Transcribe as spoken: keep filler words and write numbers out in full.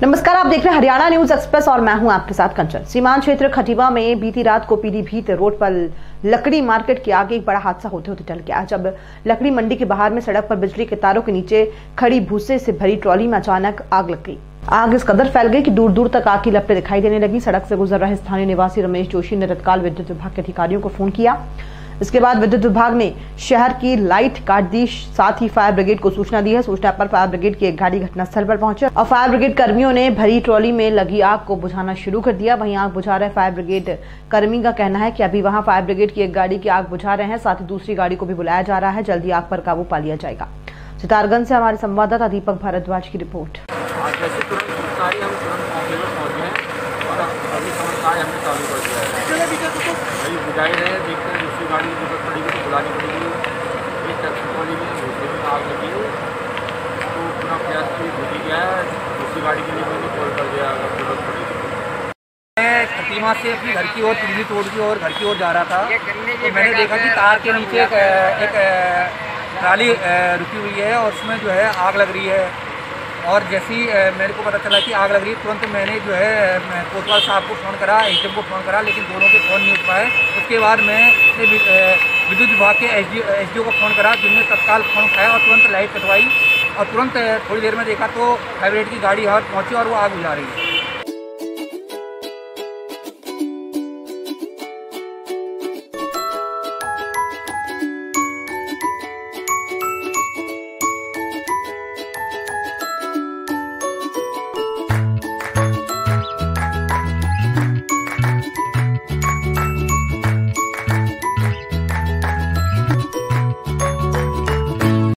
नमस्कार, आप देख रहे हैं हरियाणा न्यूज एक्सप्रेस और मैं हूं आपके साथ कंचन। सीमांत क्षेत्र खटीवा में बीती रात को पीलीभीत रोड पर लकड़ी मार्केट के आगे एक बड़ा हादसा होते होते टल गया, जब लकड़ी मंडी के बाहर में सड़क पर बिजली के तारों के नीचे खड़ी भूसे से भरी ट्रॉली में अचानक आग लग गई। आग इस कदर फैल गई कि दूर दूर तक आग की लपटें दिखाई देने लगी। सड़क से गुजर रहे स्थानीय निवासी रमेश जोशी ने तत्काल विद्युत विभाग के अधिकारियों को फोन किया। इसके बाद विद्युत विभाग ने शहर की लाइट काट दी, साथ ही फायर ब्रिगेड को सूचना दी है। सूचना पर फायर ब्रिगेड की एक गाड़ी घटनास्थल पर पहुंचे और फायर ब्रिगेड कर्मियों ने भरी ट्रॉली में लगी आग को बुझाना शुरू कर दिया। वहीं आग बुझा रहे फायर ब्रिगेड कर्मी का कहना है कि अभी वहां फायर ब्रिगेड की एक गाड़ी की आग बुझा रहे हैं, साथ ही दूसरी गाड़ी को भी बुलाया जा रहा है। जल्दी आग पर काबू पा लिया जाएगा। सितारगंज से हमारे संवाददाता दीपक भारद्वाज की रिपोर्ट। बुझाई रहे हैं, देखते हैं दूसरी गाड़ी की जरूरत पड़ेगी तो बुलानी पड़ेगी। एक टैक्सी वाली में दूसरे में आग लगी है तो पूरा प्रयास भी बुझ गया है। दूसरी गाड़ी के लिए मैंने कॉल कर दिया अगर जरूरत पड़ेगी। मैं खटीमा से अपनी घर की ओर पीलीभीत रोड की ओर घर की ओर जा रहा था तो मैंने देखा कि तार के नीचे एक, एक ट्राली रुकी हुई है और उसमें जो है आग लग रही है। और जैसे ही मेरे को पता चला कि आग लग रही है, तुरंत मैंने जो है कोतवाल साहब को फ़ोन करा, एसडीएम को फ़ोन करा, लेकिन दोनों के फ़ोन नहीं उठ पाए। उसके बाद मैंने विद्युत विभाग के एसडी एसडीओ को फ़ोन करा, जिनने तत्काल फ़ोन उठाया और तुरंत लाइट कटवाई और तुरंत थोड़ी देर में देखा तो फायर ब्रिगेड की गाड़ी यहाँ पहुँची और वो आग बुझा रही है।